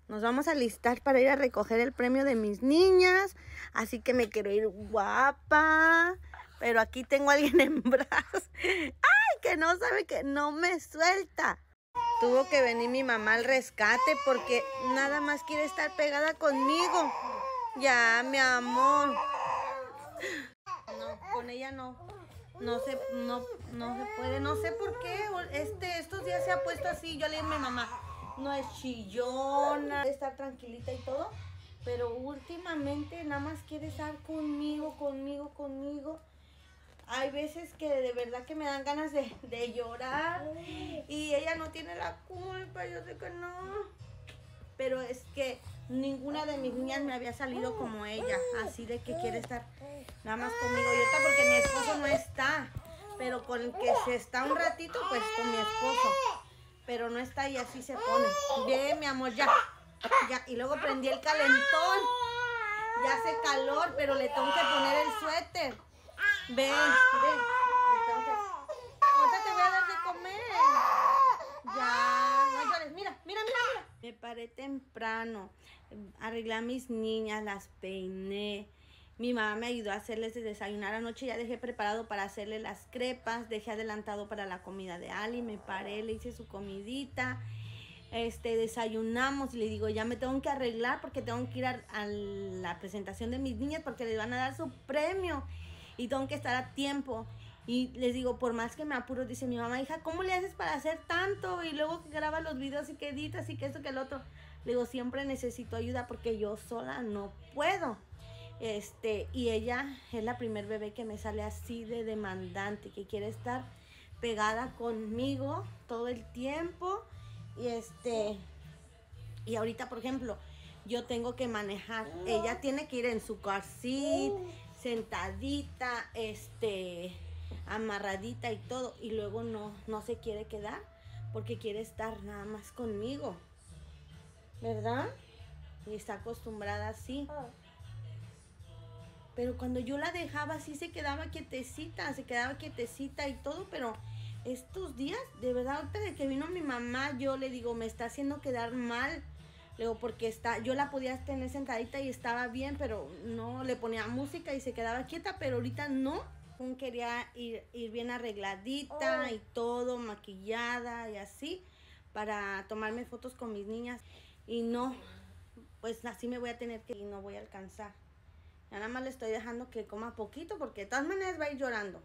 Nos vamos a alistar para ir a recoger el premio de mis niñas. Así que me quiero ir guapa. Pero aquí tengo a alguien en brazos. ¡Ay! Que no sabe, que no me suelta. Tuvo que venir mi mamá al rescate porque nada más quiere estar pegada conmigo. Ya, mi amor. No, con ella no. No se puede. No sé por qué. Estos días se ha puesto así. Yo le digo a mi mamá, no es chillona, de estar tranquilita y todo. Pero últimamente nada más quiere estar conmigo. Hay veces que de verdad que me dan ganas de llorar. Y ella no tiene la culpa, yo sé que no. Pero es que ninguna de mis niñas me había salido como ella. Así de que quiere estar nada más conmigo. Y ahorita porque mi esposo no está. Pero con el que se está un ratito, pues con mi esposo. Pero no está y así se pone. Bien, mi amor, ya. Y luego prendí el calentón. Ya hace calor, pero le tengo que poner el suéter. Ven. Ahorita te voy a dar de comer. Ya, no llores. Mira. Me paré temprano. Arreglé a mis niñas, las peiné. Mi mamá me ayudó a hacerles de desayunar anoche. Ya dejé preparado para hacerle las crepas. Dejé adelantado para la comida de Ali. Me paré, le hice su comidita. Desayunamos y le digo, ya me tengo que arreglar porque tengo que ir a la presentación de mis niñas porque les van a dar su premio y tengo que estar a tiempo. Y les digo, por más que me apuro, dice mi mamá, hija, ¿cómo le haces para hacer tanto? Y luego que grabas los videos y que editas y que esto que el otro. Le digo, siempre necesito ayuda porque yo sola no puedo. Y ella es la primer bebé que me sale así de demandante, que quiere estar pegada conmigo todo el tiempo. Y ahorita, por ejemplo, yo tengo que manejar. Ella tiene que ir en su car seat, sentadita, amarradita y todo. Y luego no se quiere quedar porque quiere estar nada más conmigo. ¿Verdad? Y está acostumbrada así. Pero cuando yo la dejaba así se quedaba quietecita y todo, pero estos días, de verdad, ahorita de que vino mi mamá, yo le digo, me está haciendo quedar mal. Le digo, porque yo la podía tener sentadita y estaba bien, pero no, le ponía música y se quedaba quieta, pero ahorita no. Quería ir bien arregladita y todo, maquillada y así, para tomarme fotos con mis niñas. Y no, pues así me voy a tener que ir y no voy a alcanzar. Ya nada más le estoy dejando que coma poquito porque de todas maneras va a ir llorando.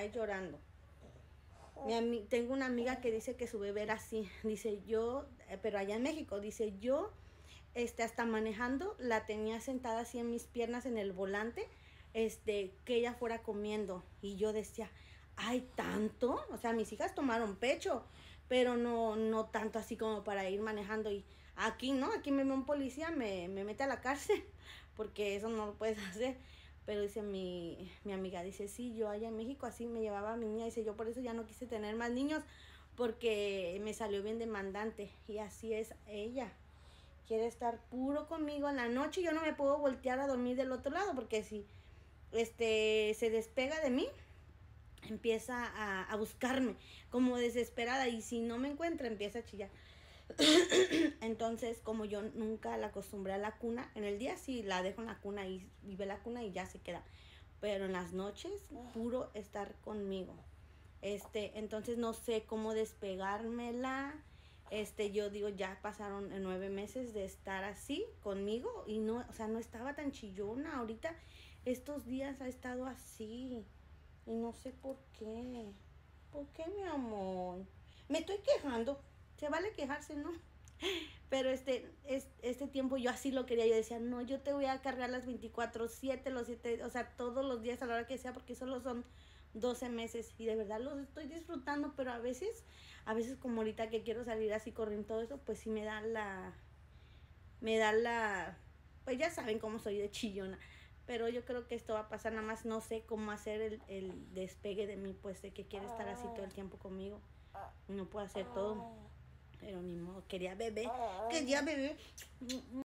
Tengo una amiga que dice que su bebé era así. Dice yo, pero allá en México, dice yo, hasta manejando, la tenía sentada así en mis piernas en el volante, que ella fuera comiendo. Y yo decía, ¿hay tanto? O sea, mis hijas tomaron pecho, pero no tanto así como para ir manejando. Y aquí no, aquí me ve un policía, me mete a la cárcel, porque eso no lo puedes hacer. Pero dice mi amiga, dice, sí, yo allá en México así me llevaba a mi niña. Dice, yo por eso ya no quise tener más niños, porque me salió bien demandante. Y así es ella. Quiere estar puro conmigo en la noche. Yo no me puedo voltear a dormir del otro lado, porque si se despega de mí, empieza a buscarme como desesperada. Y si no me encuentra, empieza a chillar. Entonces, como yo nunca la acostumbré a la cuna, en el día sí la dejo en la cuna y ve la cuna y ya se queda, pero en las noches puro estar conmigo. Entonces no sé cómo despegármela. Yo digo, ya pasaron 9 meses de estar así conmigo y no, o sea, no estaba tan chillona. Ahorita estos días ha estado así y no sé por qué. ¿Por qué, mi amor? Me estoy quejando. Se vale quejarse, ¿no? Pero este tiempo yo así lo quería. Yo decía, no, yo te voy a cargar las 24/7, los 7, o sea, todos los días a la hora que sea, porque solo son 12 meses. Y de verdad los estoy disfrutando, pero a veces como ahorita que quiero salir así corriendo todo eso, pues sí me da la, pues ya saben cómo soy de chillona. Pero yo creo que esto va a pasar, nada más no sé cómo hacer el despegue de mí, pues de que quiere estar así todo el tiempo conmigo. No puedo hacer todo, pero ni modo, quería bebé.